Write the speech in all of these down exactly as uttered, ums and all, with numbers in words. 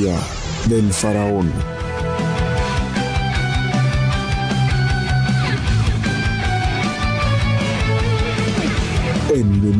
historia del faraón. En...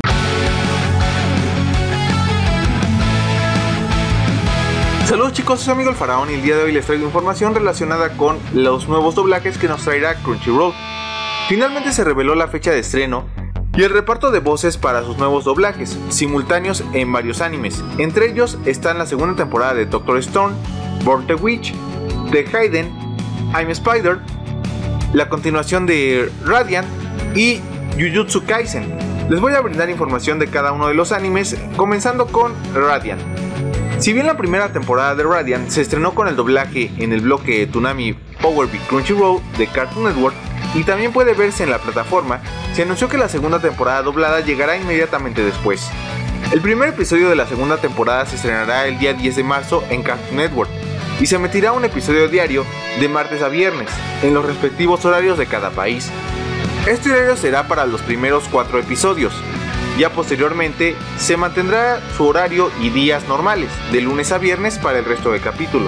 Saludos chicos, soy su amigo el Faraón y el día de hoy les traigo información relacionada con los nuevos doblajes que nos traerá Crunchyroll. Finalmente se reveló la fecha de estreno y el reparto de voces para sus nuevos doblajes, simultáneos en varios animes. Entre ellos están la segunda temporada de Doctor Stone, Born the Witch, The Hidden, I'm Spider, la continuación de Radiant y Jujutsu Kaisen. Les voy a brindar información de cada uno de los animes, comenzando con Radiant. Si bien la primera temporada de Radiant se estrenó con el doblaje en el bloque Toonami Power B Crunchyroll de Cartoon Network y también puede verse en la plataforma, se anunció que la segunda temporada doblada llegará inmediatamente después. El primer episodio de la segunda temporada se estrenará el día diez de marzo en Cartoon Network y se emitirá un episodio diario de martes a viernes en los respectivos horarios de cada país. Este horario será para los primeros cuatro episodios. Ya posteriormente se mantendrá su horario y días normales, de lunes a viernes para el resto de capítulos.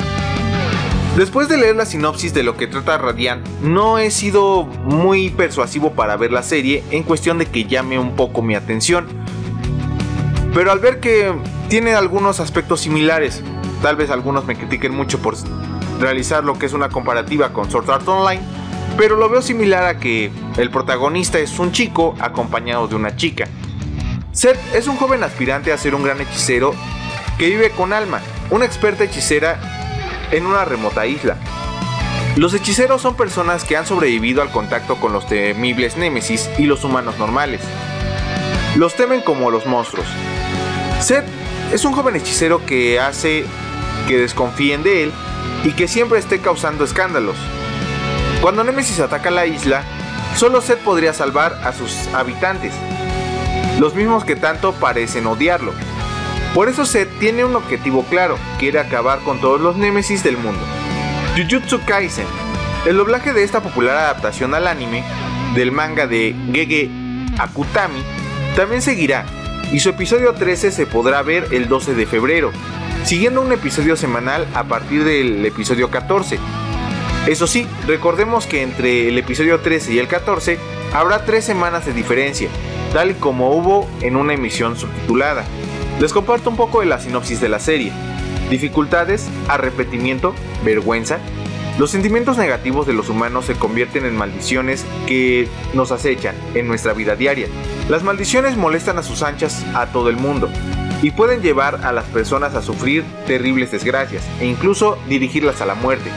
Después de leer la sinopsis de lo que trata Radiant, no he sido muy persuasivo para ver la serie en cuestión de que llame un poco mi atención. Pero al ver que tiene algunos aspectos similares, tal vez algunos me critiquen mucho por realizar lo que es una comparativa con Sword Art Online, pero lo veo similar a que el protagonista es un chico acompañado de una chica. Seth es un joven aspirante a ser un gran hechicero que vive con Alma, una experta hechicera en una remota isla. Los hechiceros son personas que han sobrevivido al contacto con los temibles Némesis y los humanos normales. Los temen como los monstruos. Seth es un joven hechicero que hace que desconfíen de él y que siempre esté causando escándalos. Cuando Némesis ataca la isla, solo Seth podría salvar a sus habitantes, los mismos que tanto parecen odiarlo. Por eso Seth tiene un objetivo claro, quiere acabar con todos los Némesis del mundo. Jujutsu Kaisen, el doblaje de esta popular adaptación al anime del manga de Gege Akutami, también seguirá, y su episodio trece se podrá ver el doce de febrero, siguiendo un episodio semanal a partir del episodio catorce. Eso sí, recordemos que entre el episodio trece y el catorce habrá tres semanas de diferencia, tal y como hubo en una emisión subtitulada. Les comparto un poco de la sinopsis de la serie. Dificultades, arrepentimiento, vergüenza. Los sentimientos negativos de los humanos se convierten en maldiciones que nos acechan en nuestra vida diaria. Las maldiciones molestan a sus anchas a todo el mundo y pueden llevar a las personas a sufrir terribles desgracias e incluso dirigirlas a la muerte.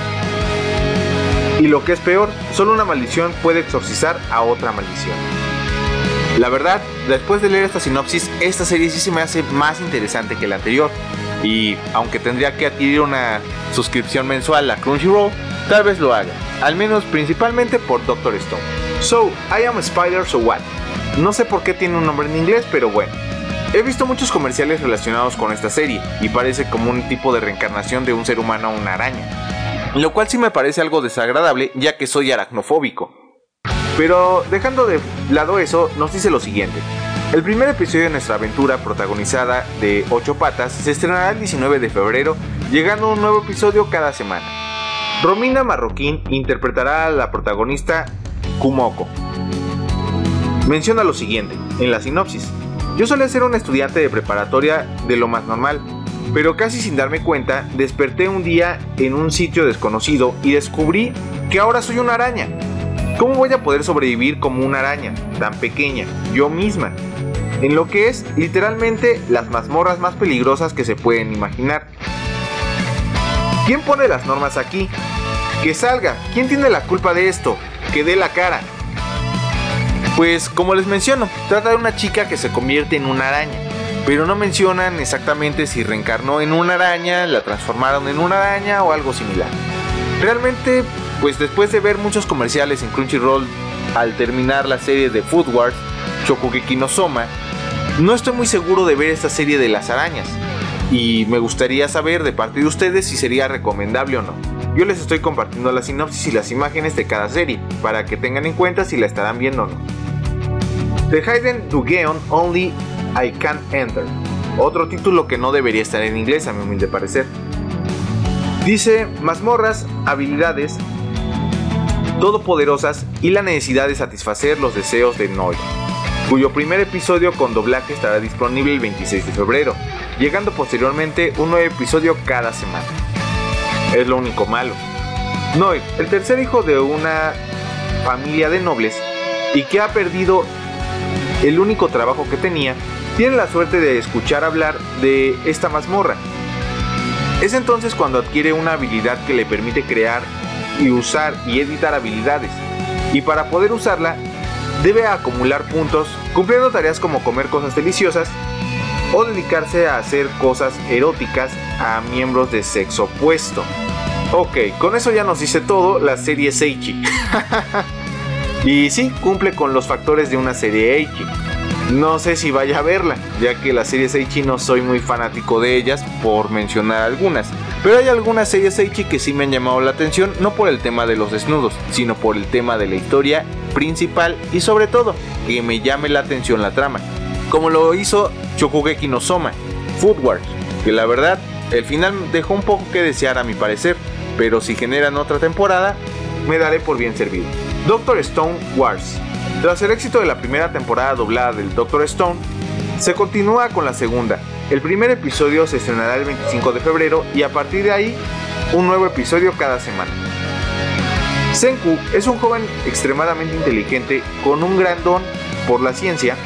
Y lo que es peor, solo una maldición puede exorcizar a otra maldición. La verdad, después de leer esta sinopsis, esta serie sí se me hace más interesante que la anterior. Y aunque tendría que adquirir una suscripción mensual a Crunchyroll, tal vez lo haga. Al menos principalmente por Doctor Stone. So, I am Spider, so what? No sé por qué tiene un nombre en inglés, pero bueno. He visto muchos comerciales relacionados con esta serie y parece como un tipo de reencarnación de un ser humano a una araña. Lo cual sí me parece algo desagradable, ya que soy aracnofóbico. Pero dejando de lado eso, nos dice lo siguiente. El primer episodio de nuestra aventura protagonizada de Ocho Patas se estrenará el diecinueve de febrero, llegando un nuevo episodio cada semana. Romina Marroquín interpretará a la protagonista Kumoko. Menciona lo siguiente, en la sinopsis. Yo solía ser un estudiante de preparatoria de lo más normal, pero casi sin darme cuenta, desperté un día en un sitio desconocido y descubrí que ahora soy una araña. ¿Cómo voy a poder sobrevivir como una araña tan pequeña, yo misma? En lo que es literalmente las mazmorras más peligrosas que se pueden imaginar. ¿Quién pone las normas aquí? Que salga, ¿quién tiene la culpa de esto? Que dé la cara. Pues como les menciono, trata de una chica que se convierte en una araña, pero no mencionan exactamente si reencarnó en una araña, la transformaron en una araña o algo similar. Realmente, pues después de ver muchos comerciales en Crunchyroll al terminar la serie de Food Wars, Shokugeki no Soma, no estoy muy seguro de ver esta serie de las arañas, y me gustaría saber de parte de ustedes si sería recomendable o no. Yo les estoy compartiendo la sinopsis y las imágenes de cada serie, para que tengan en cuenta si la estarán viendo o no. The Hidden Dugeon Only I Can't Enter. otro título que no debería estar en inglés a mi humilde parecer. Dice: mazmorras, habilidades todopoderosas y la necesidad de satisfacer los deseos de Noir, cuyo primer episodio con doblaje estará disponible el veintiséis de febrero, llegando posteriormente un nuevo episodio cada semana. Es lo único malo. Noir, el tercer hijo de una familia de nobles y que ha perdido el único trabajo que tenía, tiene la suerte de escuchar hablar de esta mazmorra. Es entonces cuando adquiere una habilidad que le permite crear y usar y editar habilidades, y para poder usarla debe acumular puntos cumpliendo tareas como comer cosas deliciosas o dedicarse a hacer cosas eróticas a miembros de sexo opuesto. Ok, con eso ya nos dice todo la serie Seichi. Y sí, cumple con los factores de una serie Eichi. No sé si vaya a verla, ya que las series Eichi no soy muy fanático de ellas, por mencionar algunas. Pero hay algunas series Eichi que sí me han llamado la atención, no por el tema de los desnudos, sino por el tema de la historia principal y sobre todo, que me llame la atención la trama. Como lo hizo Shokugeki no Soma, Food Wars, que la verdad, el final dejó un poco que desear a mi parecer, pero si generan otra temporada, me daré por bien servido. Doctor Stone Wars. Tras el éxito de la primera temporada doblada del Doctor Stone, se continúa con la segunda. El primer episodio se estrenará el veinticinco de febrero y a partir de ahí, un nuevo episodio cada semana. Senku es un joven extremadamente inteligente con un gran don por la ciencia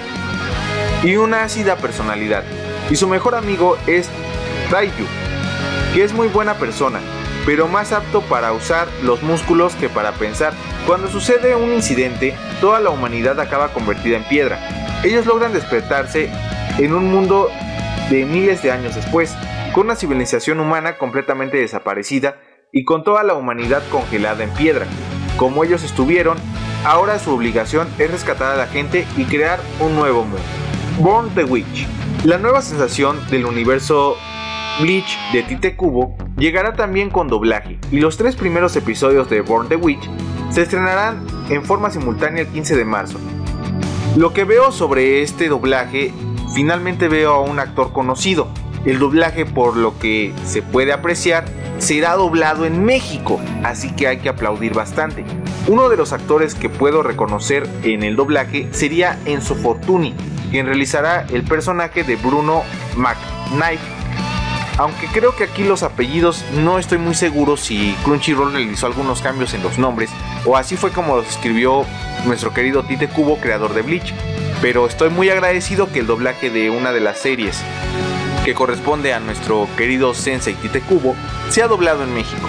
y una ácida personalidad, y su mejor amigo es Daiju, que es muy buena persona, pero más apto para usar los músculos que para pensar. Cuando sucede un incidente, toda la humanidad acaba convertida en piedra. Ellos logran despertarse en un mundo de miles de años después, con una civilización humana completamente desaparecida y con toda la humanidad congelada en piedra. Como ellos estuvieron, ahora su obligación es rescatar a la gente y crear un nuevo mundo. Born the Witch. La nueva sensación del universo Bleach de Tite Kubo llegará también con doblaje, y los tres primeros episodios de Born the Witch se estrenarán en forma simultánea el quince de marzo. Lo que veo sobre este doblaje, finalmente veo a un actor conocido. El doblaje, por lo que se puede apreciar, será doblado en México, así que hay que aplaudir bastante. Uno de los actores que puedo reconocer en el doblaje sería Enzo Fortuni, quien realizará el personaje de Bruno McKnight. Aunque creo que aquí los apellidos no estoy muy seguro si Crunchyroll realizó algunos cambios en los nombres, o así fue como los escribió nuestro querido Tite Kubo, creador de Bleach. Pero estoy muy agradecido que el doblaje de una de las series que corresponde a nuestro querido Sensei Tite Kubo sea doblado en México.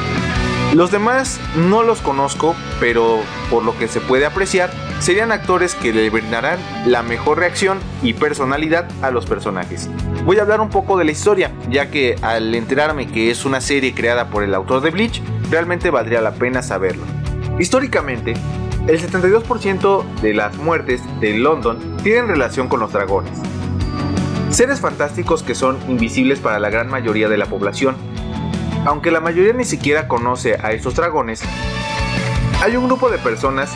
Los demás no los conozco, pero por lo que se puede apreciar, serían actores que le brindarán la mejor reacción y personalidad a los personajes. Voy a hablar un poco de la historia, ya que al enterarme que es una serie creada por el autor de Bleach, realmente valdría la pena saberlo. Históricamente, el setenta y dos por ciento de las muertes de London tienen relación con los dragones. Seres fantásticos que son invisibles para la gran mayoría de la población. Aunque la mayoría ni siquiera conoce a estos dragones, hay un grupo de personas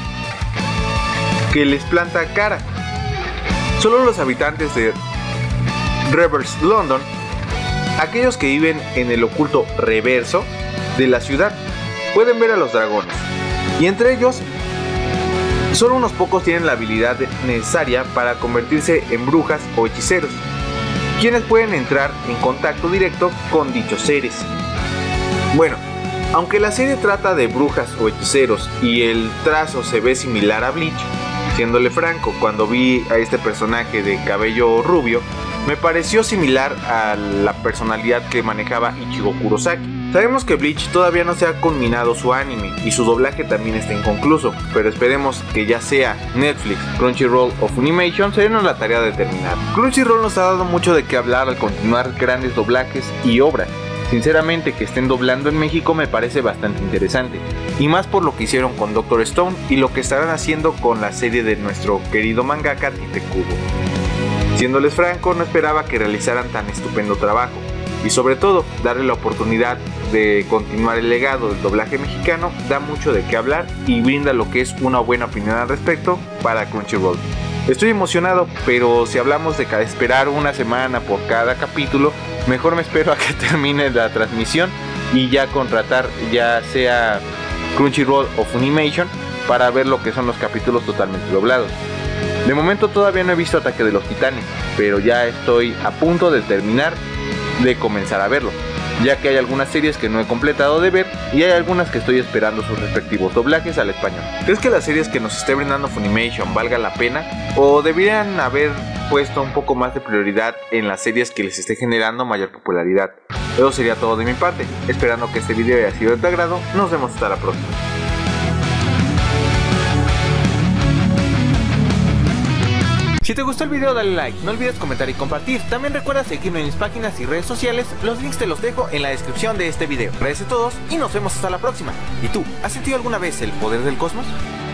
que les planta cara. Solo los habitantes de Reverse London, aquellos que viven en el oculto reverso de la ciudad, pueden ver a los dragones, y entre ellos solo unos pocos tienen la habilidad necesaria para convertirse en brujas o hechiceros, quienes pueden entrar en contacto directo con dichos seres. Bueno, aunque la serie trata de brujas o hechiceros y el trazo se ve similar a Bleach, siéndole franco, cuando vi a este personaje de cabello rubio, me pareció similar a la personalidad que manejaba Ichigo Kurosaki. Sabemos que Bleach todavía no se ha culminado su anime y su doblaje también está inconcluso, pero esperemos que ya sea Netflix, Crunchyroll o Funimation se den a la tarea de terminar. Crunchyroll nos ha dado mucho de qué hablar al continuar grandes doblajes y obras. Sinceramente, que estén doblando en México me parece bastante interesante, y más por lo que hicieron con Doctor Stone y lo que estarán haciendo con la serie de nuestro querido mangaka Tite Kubo. Siéndoles franco, no esperaba que realizaran tan estupendo trabajo, y sobre todo, darle la oportunidad de continuar el legado del doblaje mexicano da mucho de qué hablar y brinda lo que es una buena opinión al respecto para Crunchyroll. Estoy emocionado, pero si hablamos de cada esperar una semana por cada capítulo, mejor me espero a que termine la transmisión y ya contratar ya sea Crunchyroll o Funimation para ver lo que son los capítulos totalmente doblados. De momento todavía no he visto Ataque de los Titanes, pero ya estoy a punto de terminar de comenzar a verlo, ya que hay algunas series que no he completado de ver y hay algunas que estoy esperando sus respectivos doblajes al español. ¿Crees que las series que nos esté brindando Funimation valga la pena o deberían haber puesto un poco más de prioridad en las series que les esté generando mayor popularidad? Eso sería todo de mi parte, esperando que este video haya sido de tu agrado. Nos vemos hasta la próxima. Si te gustó el video dale like, no olvides comentar y compartir. También recuerda seguirme en mis páginas y redes sociales, los links te los dejo en la descripción de este video. Gracias a todos y nos vemos hasta la próxima. ¿Y tú, has sentido alguna vez el poder del cosmos?